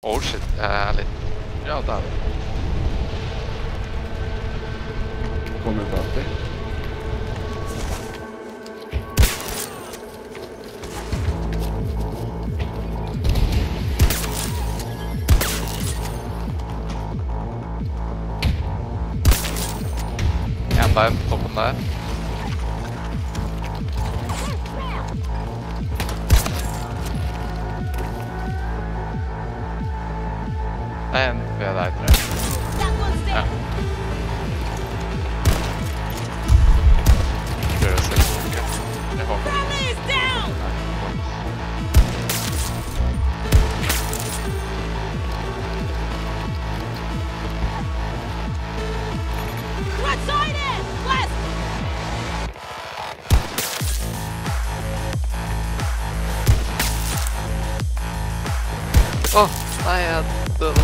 Oh shit, jeg er litt... Ja, der. Kommer bak deg. En der, toppen der. Det er en ved deg, tror jeg. Ja. Prøver å se litt. Jeg håper. Åh, nei, jeg døde.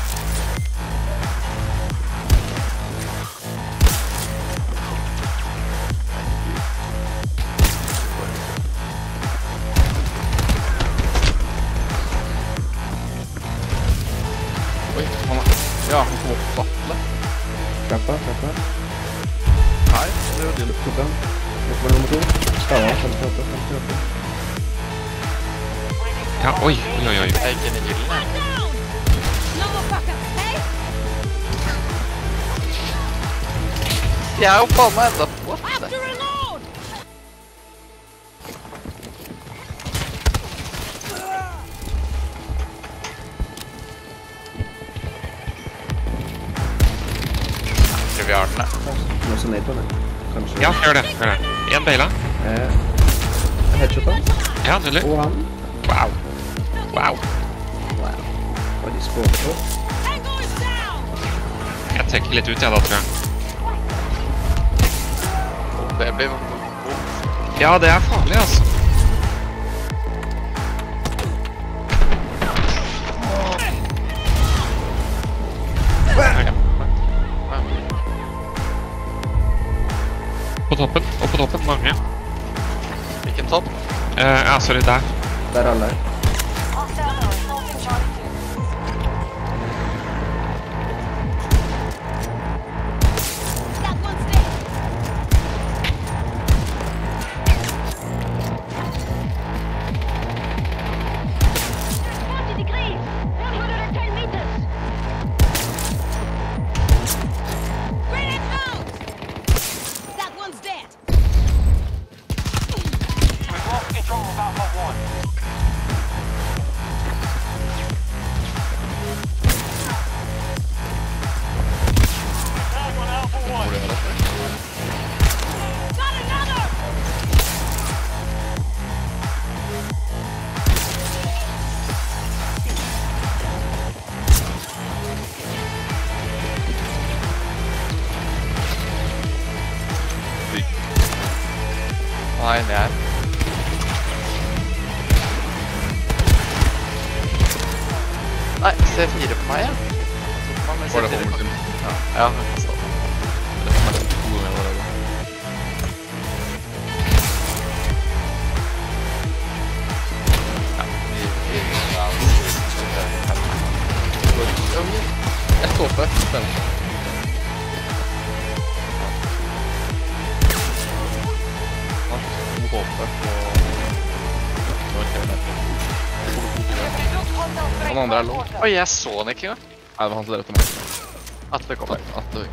Oi, han er... Ja, han kom opp på battle. Trappa. Nei, det var det. Tok han. Nå kommer nummer 2. Stava, 58. Ja, oi. Jeg er ikke inn i gilden, jeg. Jeg er jo faen meg enda på. Tror vi har den, Nå så ned på den. Kanskje. Ja, gjør det. En baila. Headshot han. Ja, nydelig. Og han. Wow. Hva de spår på? Jeg trekker litt ut, jeg da, tror jeg. Det blir... Ja, det er farlig, altså. På toppen, mange. Hvilken topp? Ja, sorry, der. Der alle. Nei, nær. Nei, C4 på meg, ja. Var det hovedet din? Ja, jeg kan stå. Det er litt gode med å være det. Jeg står på. Spennende. Håper på... Han andre er lov. Oi, jeg så han ikke engang. Nei, det var han som drev til meg. At det kommer.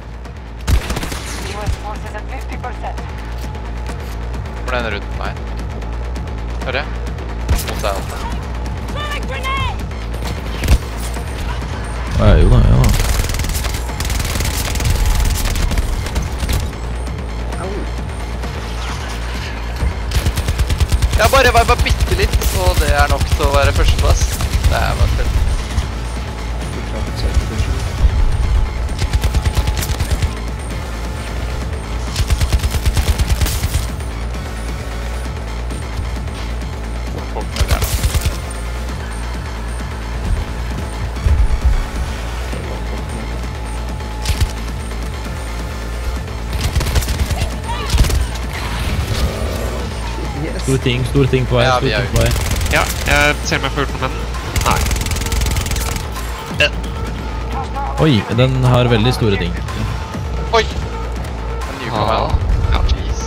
Hvor er den rundt meg? Hører jeg? Mot deg altså. Jo da. Jeg bare bitte litt, og det er nok til å være førsteplass. Det er bare fett. Hvor folk med det da? Store ting på vei. Ja, vi er jo. Ja, jeg ser meg for med den. Nei. Oi, den har veldig store ting. Oi! En ny på meg da. Ja, jeez.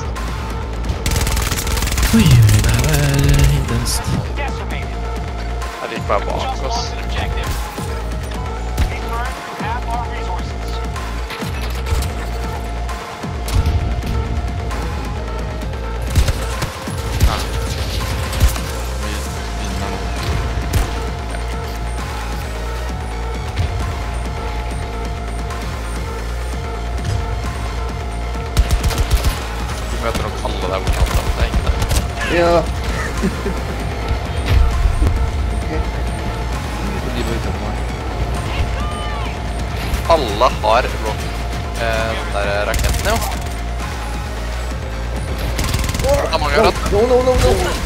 Oi, det her er intenst. Her gikk bare bak oss. Du møter noen kalle der borte, det er ikke det. Ja. Alle har rock, den der raketten, jo. Da mange har hatt. No.